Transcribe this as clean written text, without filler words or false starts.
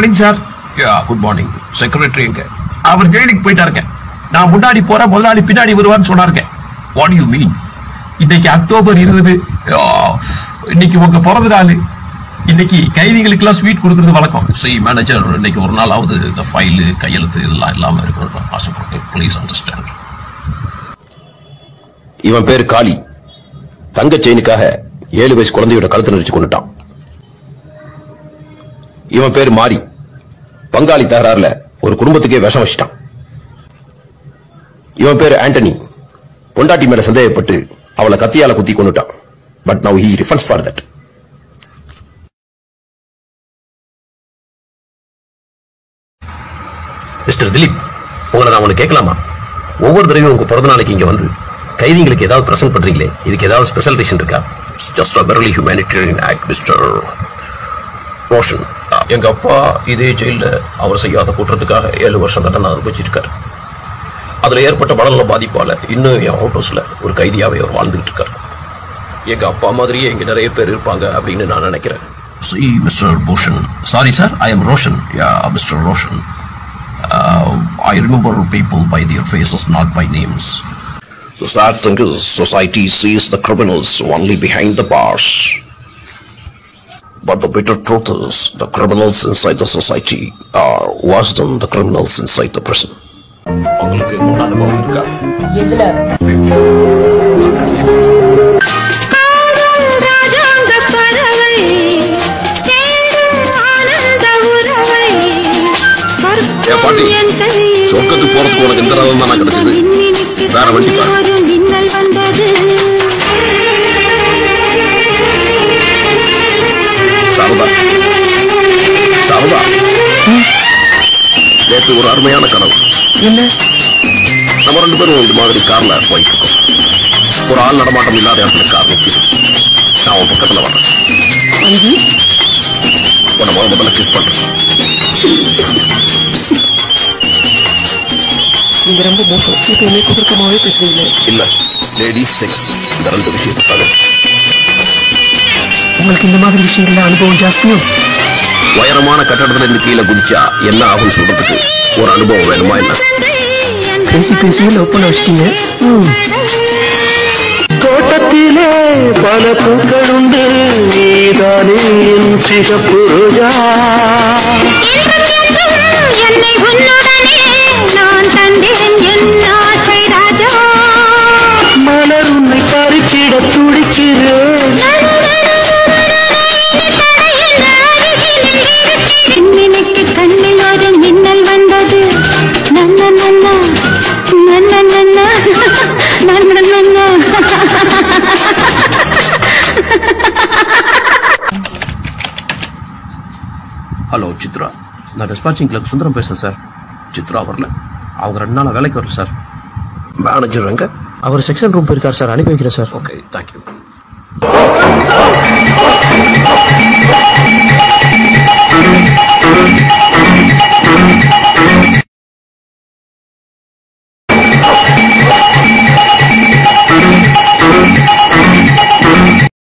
Morning sir. Good morning. Secretary எங்க? அவர் ஜெயிலுக்கு போயிட்டாருங்க. நான் முன்னாடி போற முதலாளி பின்னாடி வருவான்னு சொன்னாருங்க. What you mean? இன்னைக்கு அக்டோபர் 20. இன்னைக்கு உங்க பிறந்த நாள். இன்னைக்கு கைதிகளுக்கு எல்லாம் ஸ்வீட் கொடுக்கறது வழக்கம். மேனேஜர், இன்னைக்கு ஒரு நாளாவது இந்த ஃபைலு கையெழுத்து இதெல்லாம் இல்லாம இருக்கணும் ஆசைப்படுறேன். Please understand. இவன் பேரு காளி. தங்க செயினுக்காக 7 வயசு குழந்தையோட கழுத்து நெரிச்சு கொண்டுட்டான். இவன் பேரு மாரி. பங்காளி தகராறுல ஒரு குடும்பத்துக்கே விஷம் வச்சிட்டான். இவன் பேரு ஆண்டனி. பொண்டாட்டி மேல சந்தேகப்பட்டு அவளை கத்தியால குத்தி கொண்டுட்டான். But now he refunds for that. Mister Dileep, உங்களை நான் ஒன்று கேட்கலாமா? ஒவ்வொரு தடவையும் உங்க பிறந்த நாளைக்கு இங்க வந்து கைதிங்களுக்கு ஏதாவது பிரசன்ட் பண்றீங்களே, இதுக்கு ஏதாவது ஸ்பெஷல் ரீசன் இருக்கா? Just a very humanitarian act mister Roshan. எங்க அப்பா இதே ஜெயில அவர் செய்யாத குற்றத்துக்காக 7 வருஷம் தண்டனை அனுபவிச்சிருக்காரு. அதுல ஏற்பட்ட மனநல பாதிப்பால இன்னும் என் அவுட் ஹவுஸ்ல ஒரு கைதியாவே அவர் வாழ்ந்துகிட்டு இருக்காரு. எங்க அப்பா மாதிரியே இங்க நிறைய பேர் இருப்பாங்க அப்படின்னு நான் நினைக்கிறேன். See, Mr. Bhushan. Sorry, sir. I am Roshan. Yeah, Mr. Roshan. I remember people by their faces, not by names. The sad thing is, society sees the criminals only behind the bars. But the bitter truth is, the criminals inside the society are worse than the criminals inside the prison. உங்களுக்கு என்ன அனுபவம் இருக்கா? எதுல? பாட்டி, சொர்க்கத்துக்கு போறதுக்கு உனக்கு இந்த ரதம் தான் கிடைச்சது. வேற வண்டி பாரு. சாரதா, சாரதா, நேற்று ஒரு அருமையான கனவு. என்ன? நம்ம 2 பேரும் இந்த மாதிரி கார்ல போயிட்டு இருக்கோம். ஒரு ஆள் நடமாட்டம் இல்லாத இடத்துல கார் நிற்குது. நான் உன் பக்கத்துல வரேன். உன்னை முதல்ல கிஸ் பண்றேன். நீங்க ரொம்ப மோசம். எப்பவுமே குறுக்கமாவே பேசுறீங்க. இல்ல, லேடிஸ் செக்ஸ் இந்த 2 விஷயத்துக்காக. உங்களுக்கு இந்த மாதிரி விஷயங்கள்ல அனுபவம் ஜாஸ்தியும். உயரமான கட்டடத்துல இருந்து கீழே குதிச்சா என்ன ஆகும்னு சொல்றதுக்கு ஒரு அனுபவம் வேணுமா என்ன? பேசி பேசி லவ் பண்ண வச்சிட்டீங்க. தோட்டத்திலே பல பூக்கள் உண்டு, நீதானே என் சிகப்பு ரோஜா. என்னை உன்னுடனே நான் தந்தேன் என் ஆசை ராஜா. மலர் உன்னை பறிச்சிட துடிக்கிறேன். மின்னுக்கு கண்ணில் ஒரு மின்னல் வந்தது. நன்ன நன்ன நன்ன நன்ன நன்ன நன்ன. ஹலோ சித்ரா, நான் டிஸ்பாச்சிங் கிளர்க் சுந்தரம் பேசுறேன் சார். சித்ரா வரல, அவங்க 2 நாளா வேலைக்கு வரல சார். மேனேஜர் எங்க? அவர் செக்ஷன் ரூம் போயிருக்கார் சார். அனுப்பி வைக்கிறேன் சார். Okay, thank you.